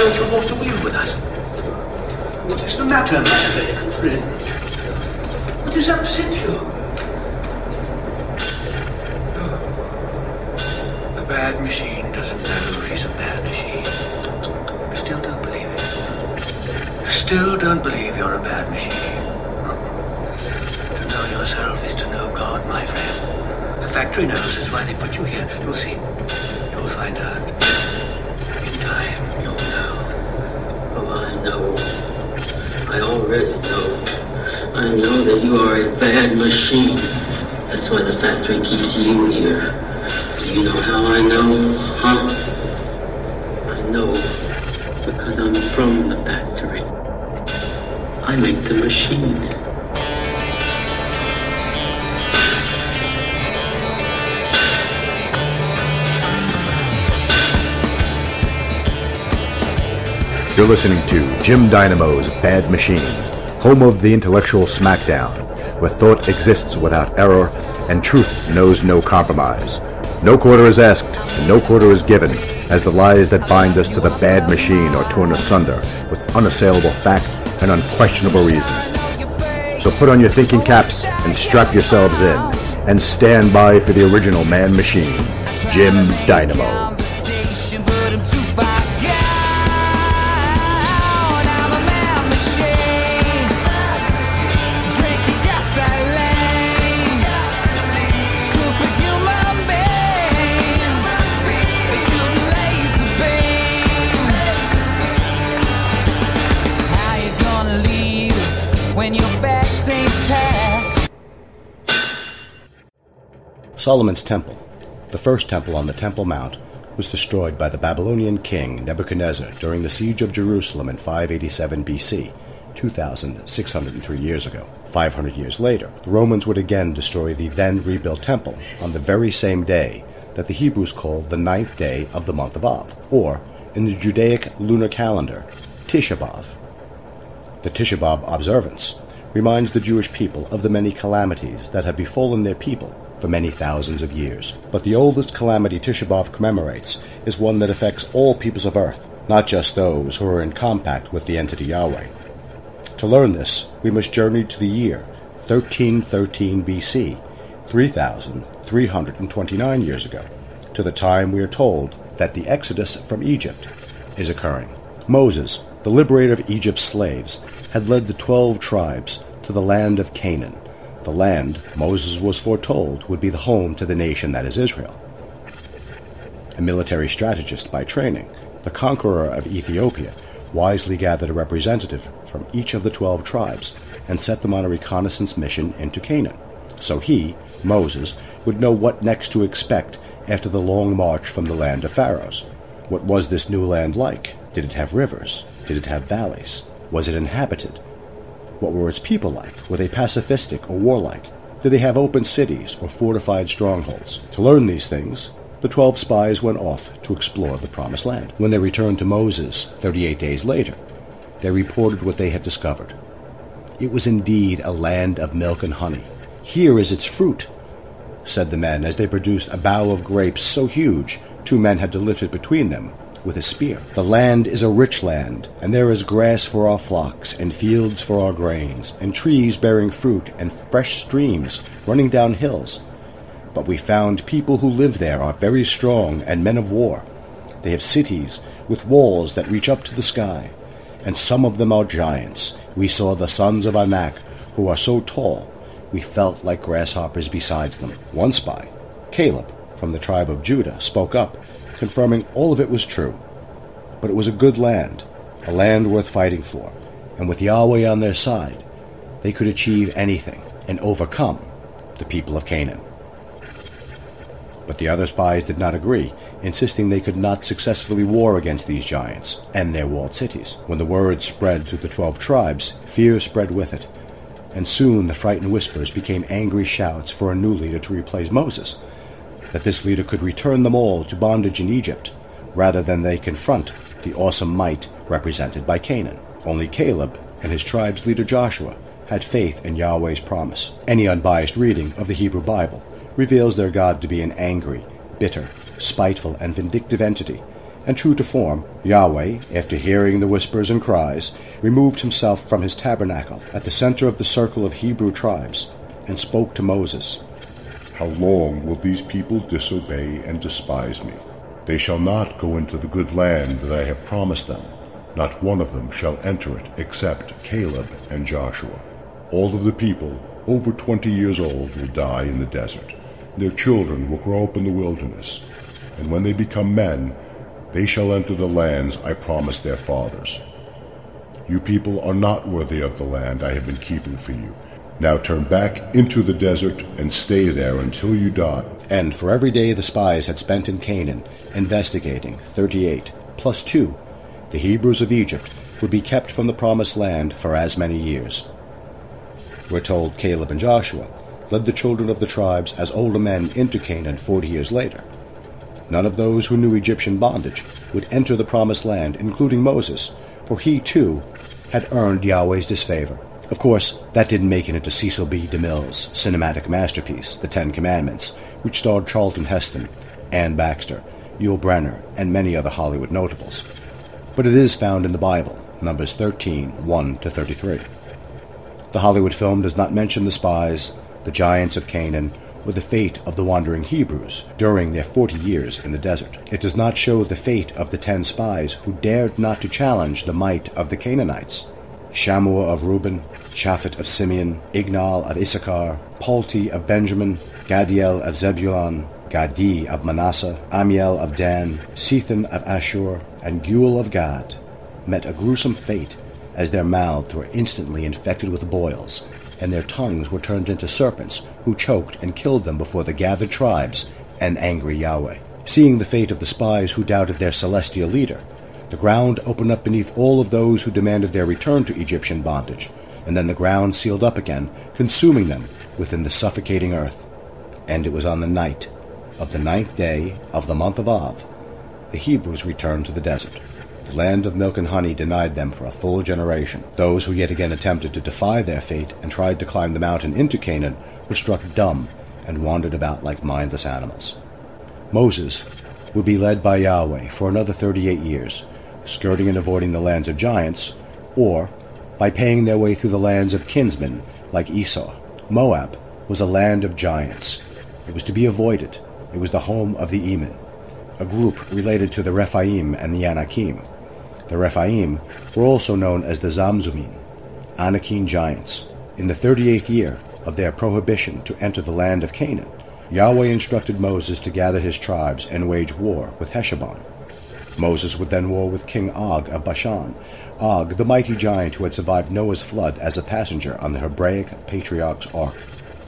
don't you walk the wheel with us? What is the matter, my American friend? What has upset you? A bad machine doesn't know if he's a bad machine. You still don't believe it. You still don't believe you're a bad machine. To know yourself is to know God, my friend. The factory knows. That's why they put you here. You'll see. You'll find out. In time, you'll know. Oh, I know. I already know. I know that you are a bad machine. That's why the factory keeps you here. Do you know how I know, huh? I know because I'm from the factory. I make the machines. You're listening to Jim Dynamo's Bad Machine, home of the intellectual smackdown, where thought exists without error and truth knows no compromise. No quarter is asked, and no quarter is given, as the lies that bind us to the bad machine are torn asunder with unassailable fact and unquestionable reason. So put on your thinking caps and strap yourselves in, and stand by for the original man machine, Jim Dynamo. Solomon's Temple, the first temple on the Temple Mount, was destroyed by the Babylonian king Nebuchadnezzar during the siege of Jerusalem in 587 BC, 2,603 years ago. 500 years later, the Romans would again destroy the then rebuilt temple on the very same day that the Hebrews called the 9th day of the month of Av, or, in the Judaic lunar calendar, Tisha B'Av. The Tisha B'Av observance reminds the Jewish people of the many calamities that have befallen their people for many thousands of years. But the oldest calamity Tisha B'Av commemorates is one that affects all peoples of earth, not just those who are in compact with the entity Yahweh. To learn this, we must journey to the year 1313 BC, 3,329 years ago, to the time we are told that the Exodus from Egypt is occurring. Moses, the liberator of Egypt's slaves, had led the 12 tribes to the land of Canaan, the land Moses was foretold would be the home to the nation that is Israel. A military strategist by training, the conqueror of Ethiopia wisely gathered a representative from each of the 12 tribes and set them on a reconnaissance mission into Canaan, so he, Moses, would know what next to expect after the long march from the land of Pharaohs. What was this new land like? Did it have rivers? Did it have valleys? Was it inhabited? What were its people like? Were they pacifistic or warlike? Did they have open cities or fortified strongholds? To learn these things, the 12 spies went off to explore the Promised Land. When they returned to Moses 38 days later, they reported what they had discovered. It was indeed a land of milk and honey. Here is its fruit, said the men as they produced a bough of grapes so huge 2 men had to lift it between them with a spear. The land is a rich land, and there is grass for our flocks, and fields for our grains, and trees bearing fruit, and fresh streams running down hills. But we found people who live there are very strong and men of war. They have cities with walls that reach up to the sky, and some of them are giants. We saw the sons of Anak, who are so tall, we felt like grasshoppers beside them. One spy, Caleb, from the tribe of Judah, spoke up, confirming all of it was true. But it was a good land, a land worth fighting for, and with Yahweh on their side, they could achieve anything and overcome the people of Canaan. But the other spies did not agree, insisting they could not successfully war against these giants and their walled cities. When the word spread through the 12 tribes, fear spread with it, and soon the frightened whispers became angry shouts for a new leader to replace Moses, that this leader could return them all to bondage in Egypt, rather than they confront the awesome might represented by Canaan. Only Caleb and his tribe's leader Joshua had faith in Yahweh's promise. Any unbiased reading of the Hebrew Bible reveals their God to be an angry, bitter, spiteful, and vindictive entity, And true to form, Yahweh, after hearing the whispers and cries, removed himself from his tabernacle at the center of the circle of Hebrew tribes, and spoke to Moses. How long will these people disobey and despise me? They shall not go into the good land that I have promised them. Not one of them shall enter it except Caleb and Joshua. All of the people over 20 years old will die in the desert. Their children will grow up in the wilderness. And when they become men, they shall enter the lands I promised their fathers. You people are not worthy of the land I have been keeping for you. Now turn back into the desert and stay there until you die. And for every day the spies had spent in Canaan, investigating, 38, plus 2, the Hebrews of Egypt would be kept from the promised land for as many years. We're told Caleb and Joshua led the children of the tribes as older men into Canaan 40 years later. None of those who knew Egyptian bondage would enter the promised land, including Moses, for he, too, had earned Yahweh's disfavor. Of course, that didn't make it into Cecil B. DeMille's cinematic masterpiece, The Ten Commandments, which starred Charlton Heston, Ann Baxter, Yul Brynner, and many other Hollywood notables. But it is found in the Bible, Numbers 13, 1-33. The Hollywood film does not mention the spies, the giants of Canaan, or the fate of the wandering Hebrews during their 40 years in the desert. It does not show the fate of the 10 spies who dared not to challenge the might of the Canaanites. Shammua of Reuben, Shaphat of Simeon, Ignal of Issachar, Palti of Benjamin, Gadiel of Zebulun, Gadi of Manasseh, Amiel of Dan, Sethan of Ashur, and Gul of Gad met a gruesome fate as their mouths were instantly infected with boils, and their tongues were turned into serpents, who choked and killed them before the gathered tribes and angry Yahweh. Seeing the fate of the spies who doubted their celestial leader, the ground opened up beneath all of those who demanded their return to Egyptian bondage, and then the ground sealed up again, consuming them within the suffocating earth. And it was on the night of the 9th day of the month of Av, the Hebrews returned to the desert. The land of milk and honey denied them for a full generation. Those who yet again attempted to defy their fate and tried to climb the mountain into Canaan were struck dumb and wandered about like mindless animals. Moses would be led by Yahweh for another 38 years, skirting and avoiding the lands of giants, or by paying their way through the lands of kinsmen like Esau. Moab was a land of giants. It was to be avoided. It was the home of the Emin, a group related to the Rephaim and the Anakim. The Rephaim were also known as the Zamzumin, Anakim giants. In the 38th year of their prohibition to enter the land of Canaan, Yahweh instructed Moses to gather his tribes and wage war with Heshbon. Moses would then war with King Og of Bashan, Og, the mighty giant who had survived Noah's flood as a passenger on the Hebraic patriarch's ark.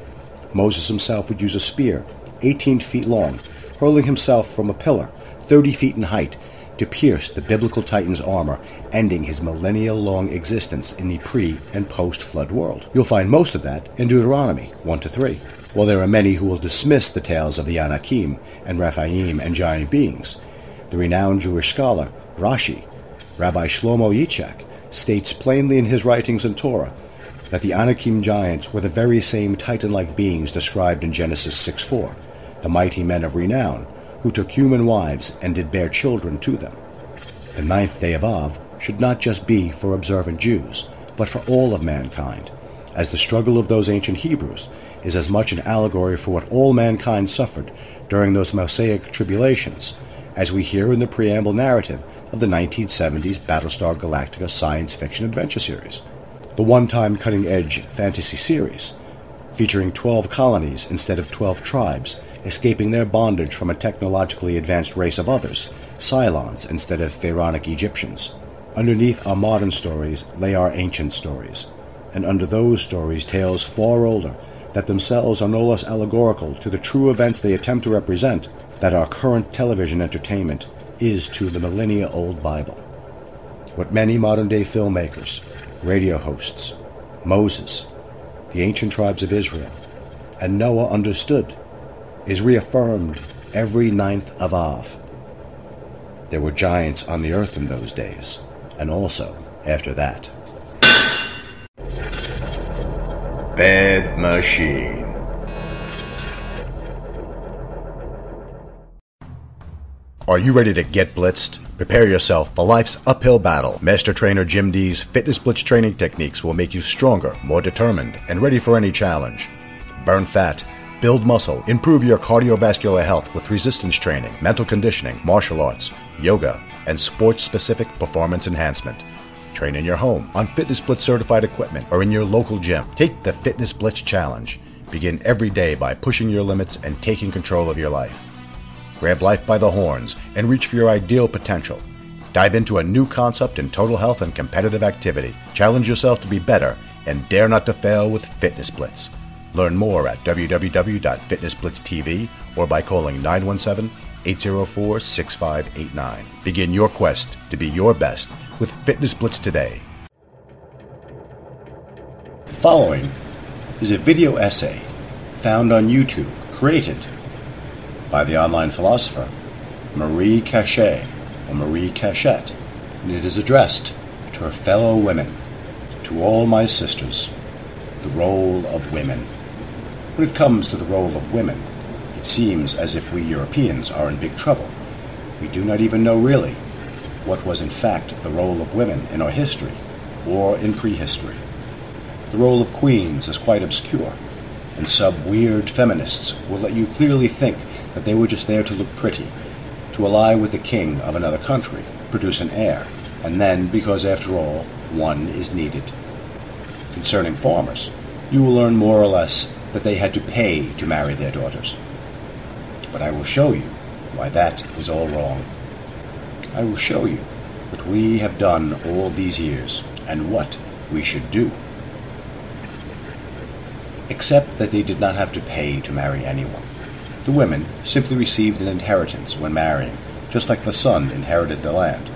Moses himself would use a spear 18 feet long, hurling himself from a pillar 30 feet in height to pierce the biblical titan's armor, ending his millennial-long existence in the pre- and post-flood world. You'll find most of that in Deuteronomy 1-3. While there are many who will dismiss the tales of the Anakim and Rephaim and giant beings, the renowned Jewish scholar Rashi, Rabbi Shlomo Yitzchak, states plainly in his writings in Torah that the Anakim giants were the very same titan-like beings described in Genesis 6:4, the mighty men of renown, who took human wives and did bear children to them. The 9th day of Av should not just be for observant Jews, but for all of mankind, as the struggle of those ancient Hebrews is as much an allegory for what all mankind suffered during those Mosaic tribulations, as we hear in the preamble narrative of the 1970s Battlestar Galactica science fiction adventure series, the one-time cutting-edge fantasy series, featuring 12 colonies instead of 12 tribes, escaping their bondage from a technologically advanced race of others, Cylons instead of Pharaonic Egyptians. Underneath our modern stories lay our ancient stories, and under those stories tales far older that themselves are no less allegorical to the true events they attempt to represent that our current television entertainment is to the millennia-old Bible. What many modern-day filmmakers, radio hosts, Moses, the ancient tribes of Israel, and Noah understood is reaffirmed every 9th of Av. There were giants on the earth in those days, and also after that. Bad Machine. Are you ready to get blitzed? Prepare yourself for life's uphill battle. Master Trainer Jim D's Fitness Blitz training techniques will make you stronger, more determined, and ready for any challenge. Burn fat, build muscle, improve your cardiovascular health with resistance training, mental conditioning, martial arts, yoga, and sports-specific performance enhancement. Train in your home, on Fitness Blitz certified equipment, or in your local gym. Take the Fitness Blitz Challenge. Begin every day by pushing your limits and taking control of your life. Grab life by the horns and reach for your ideal potential. Dive into a new concept in total health and competitive activity. Challenge yourself to be better and dare not to fail with Fitness Blitz. Learn more at www.fitnessblitztv or by calling 917-804-6589. Begin your quest to be your best with Fitness Blitz today. The following is a video essay found on YouTube, created by the online philosopher Marie Cachet, or Marie Cachette, and it is addressed to her fellow women, to all my sisters. The role of women. When it comes to the role of women, it seems as if we Europeans are in big trouble. We do not even know really what was in fact the role of women in our history, or in prehistory. The role of queens is quite obscure, and sub-weird feminists will let you clearly think that they were just there to look pretty, to ally with the king of another country, produce an heir, and then, because after all, one is needed. Concerning farmers, you will learn more or less that they had to pay to marry their daughters. But I will show you why that is all wrong. I will show you what we have done all these years, and what we should do. Except that they did not have to pay to marry anyone. The women simply received an inheritance when marrying, just like the son inherited the land.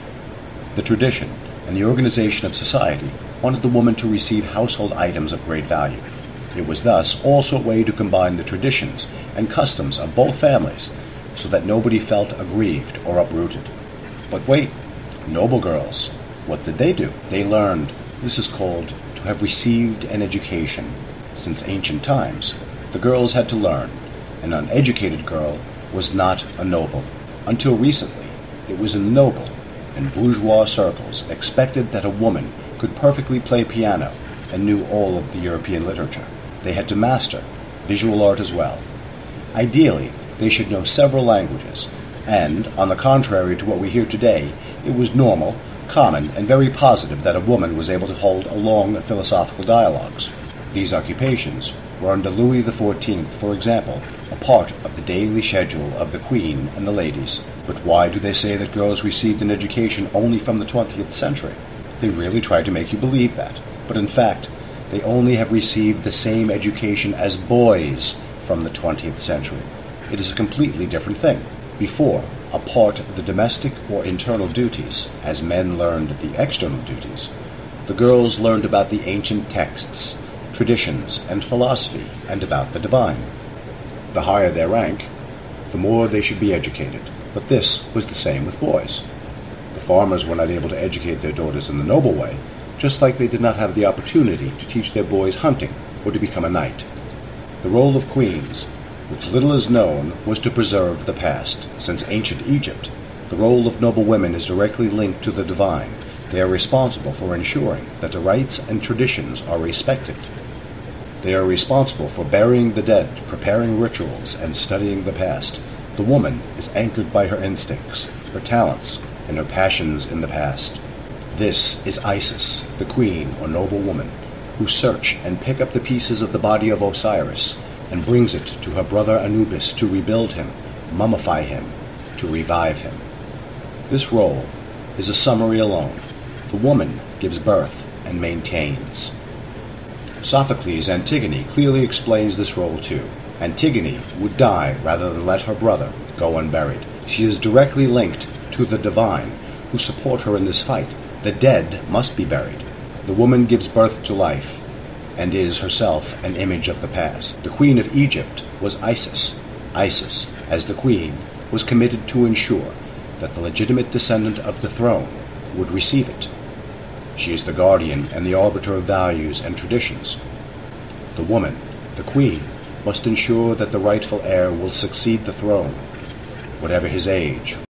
The tradition and the organization of society wanted the woman to receive household items of great value. It was thus also a way to combine the traditions and customs of both families so that nobody felt aggrieved or uprooted. But wait, noble girls, what did they do? They learned. This is called to have received an education. Since ancient times, the girls had to learn. An uneducated girl was not a noble. Until recently, it was in the noble and bourgeois circles expected that a woman could perfectly play piano and knew all of the European literature. They had to master visual art as well. Ideally, they should know several languages, and, on the contrary to what we hear today, it was normal, common, and very positive that a woman was able to hold long philosophical dialogues. These occupations were under Louis XIV, for example, a part of the daily schedule of the Queen and the ladies. But why do they say that girls received an education only from the 20th century? They really try to make you believe that. But in fact, they only have received the same education as boys from the 20th century. It is a completely different thing. Before, a part of the domestic or internal duties, as men learned the external duties, the girls learned about the ancient texts, traditions, and philosophy, and about the divine. The higher their rank, the more they should be educated. But this was the same with boys. The farmers were not able to educate their daughters in the noble way, just like they did not have the opportunity to teach their boys hunting or to become a knight. The role of queens, which little is known, was to preserve the past. Since ancient Egypt, the role of noble women is directly linked to the divine. They are responsible for ensuring that the rites and traditions are respected. They are responsible for burying the dead, preparing rituals, and studying the past. The woman is anchored by her instincts, her talents, and her passions in the past. This is Isis, the queen or noble woman, who search and pick up the pieces of the body of Osiris and brings it to her brother Anubis to rebuild him, mummify him, to revive him. This role is a summary alone. The woman gives birth and maintains. Sophocles' Antigone clearly explains this role too. Antigone would die rather than let her brother go unburied. She is directly linked to the divine who support her in this fight. The dead must be buried. The woman gives birth to life and is herself an image of the past. The queen of Egypt was Isis. Isis, as the queen, was committed to ensure that the legitimate descendant of the throne would receive it. She is the guardian and the arbiter of values and traditions. The woman, the queen, must ensure that the rightful heir will succeed the throne. whatever his age